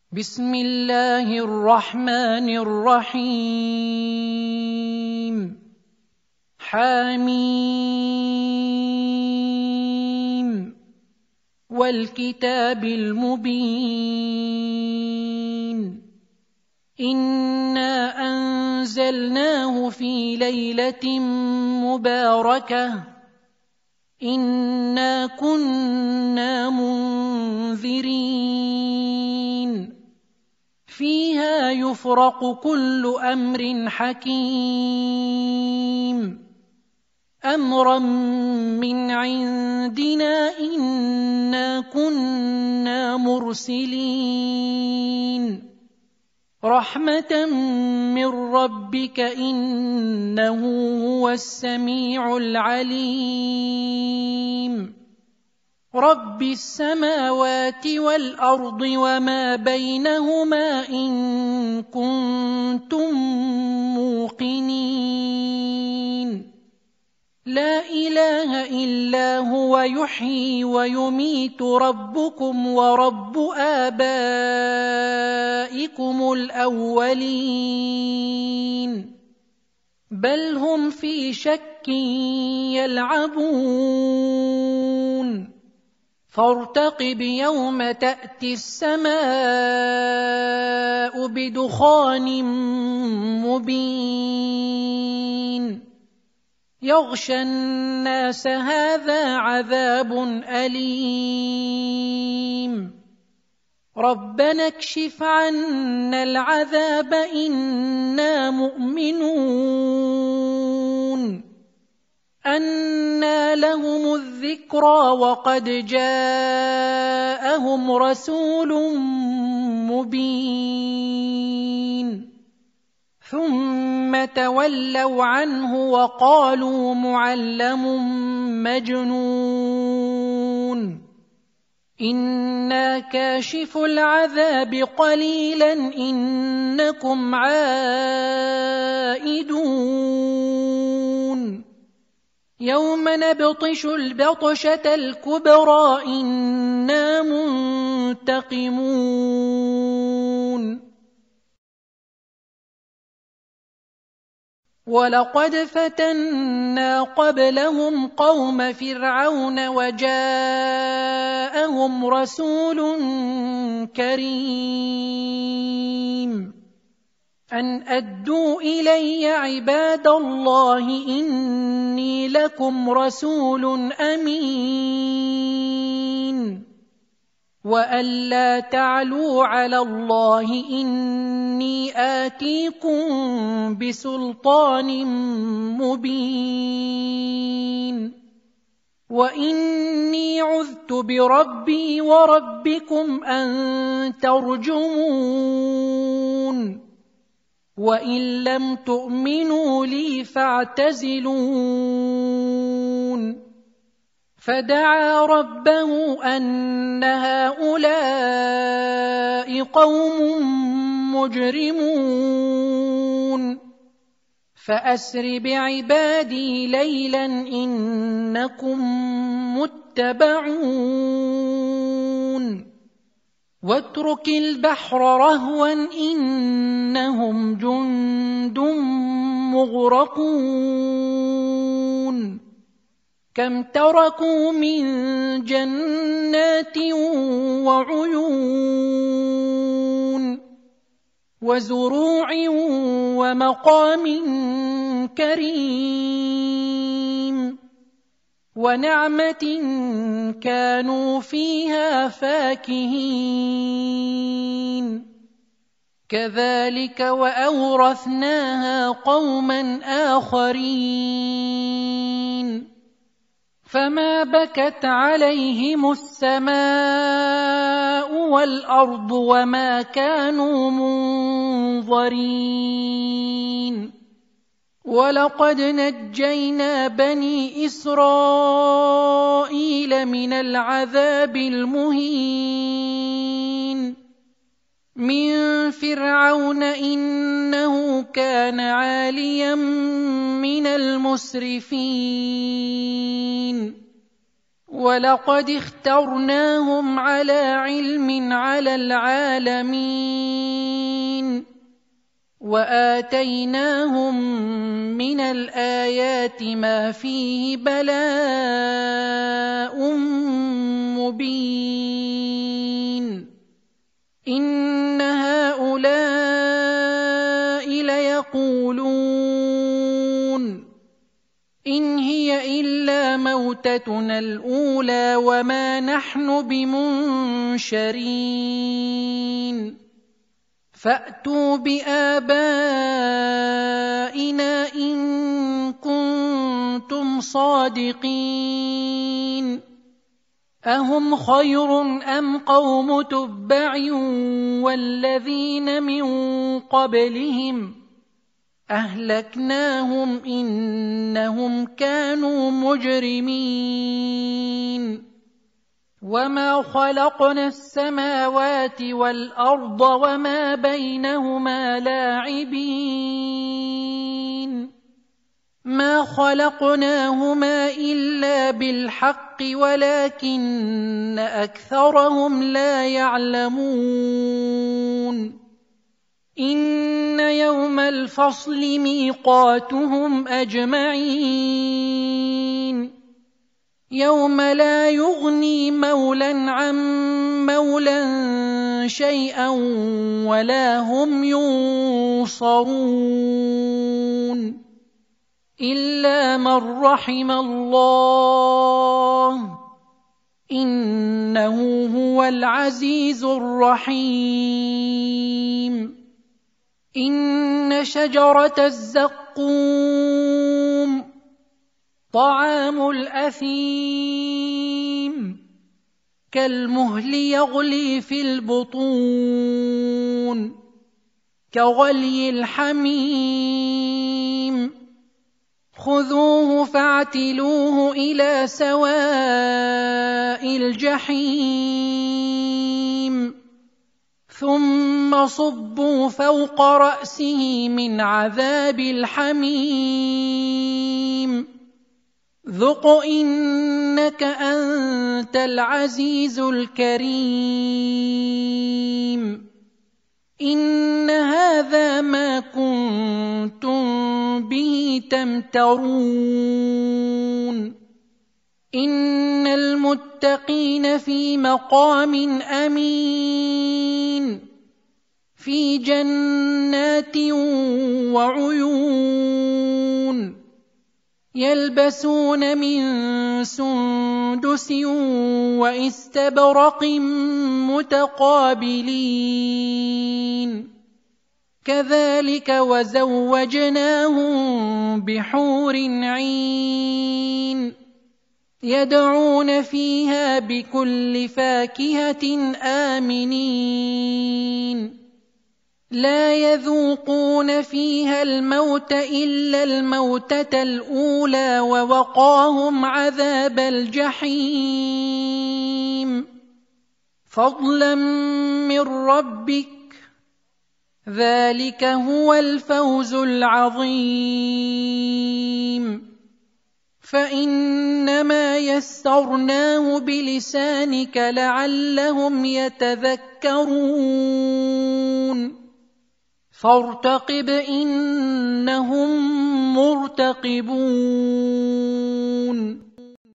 بسم الله الرحمن الرحيم حميم والكتاب المبين إنا أنزلناه في ليلة مباركة إنا كنا منذرين فيها يفرق كل أمر حكيم أمرا من عندنا إنا كنا مرسلين رحمة من ربك إنه هو السميع العليم رب السماوات والأرض وما بينهما إن كنتم موقنين لا إله إلا هو يحيي ويميت ربكم ورب آبائكم الأولين بل هم في شك يلعبون فارتقب يوم تأتي السماء بدخان مبين يغشى الناس هذا عذاب أليم ربنا اكشف عنا العذاب إنا مؤمنون أنى لهم الذكرى وقد جاءهم رسول مبين ثم تولوا عنه وقالوا معلم مجنون إنا كاشف العذاب قليلا إنكم عائدون يوم نبطش البطشة الكبرى إنا منتقمون ولقد فتنا قبلهم قوم فرعون وجاءهم رسول كريم أن أدوا إلي عباد الله إني لكم رسول أمين وأن لا تعلوا على الله إني آتيكم بسلطان مبين وإني عذت بربي وربكم أن ترجمون وإن لم تؤمنوا لي فاعتزلون فدعا ربه أن هؤلاء قوم مجرمون فأسر بعبادي ليلا إنكم متبعون واترك البحر رهوا إنهم جند مغرقون كم تركوا من جنات وعيون وزروع ومقام كريم ونعمة كانوا فيها فاكهين كذلك وأورثناها قوما آخرين فما بكت عليهم السماء والأرض وما كانوا منظرين ولقد نجينا بني إسرائيل من العذاب المهين من فرعون إنه كان عاليا من المسرفين ولقد اخترناهم على علم على العالمين وآتيناهم من الآيات ما فيه بلاء مبين إن هؤلاء ليقولون إن هي إلا موتتنا الأولى وما نحن بمنشرين فأتوا بآبائنا إن كنتم صادقين أهم خير أم قوم تبع والذين من قبلهم أهلكناهم إنهم كانوا مجرمين وما خلقنا السماوات والأرض وما بينهما لاعبين ما خلقناهما إلا بالحق ولكن أكثرهم لا يعلمون إن يوم الفصل ميقاتهم أجمعين يوم لا يغني مولى عن مولى شيئا ولا هم ينصرون إلا من رحم الله إنه هو العزيز الرحيم إن شجرة الزقوم طعام الأثيم كالمهل يغلي في البطون كغلي الحميم خذوه فاعتلوه إلى سواء الجحيم ثم صبوا فوق رأسه من عذاب الحميم ذق إنك أنت العزيز الكريم إن هذا ما كنتم به تمترون إن المتقين في مقام أمين في جنات وعيون يلبسون من سندس واستبرق متقابلين كذلك وزوجناهم بحور عين يدعون فيها بكل فاكهة آمنين لا يذوقون فيها الموت إلا الموتة الأولى ووقاهم عذاب الجحيم فضلا من ربك ذلك هو الفوز العظيم فإنما يسرناه بلسانك لعلهم يتذكرون فارتقب إنهم مرتقبون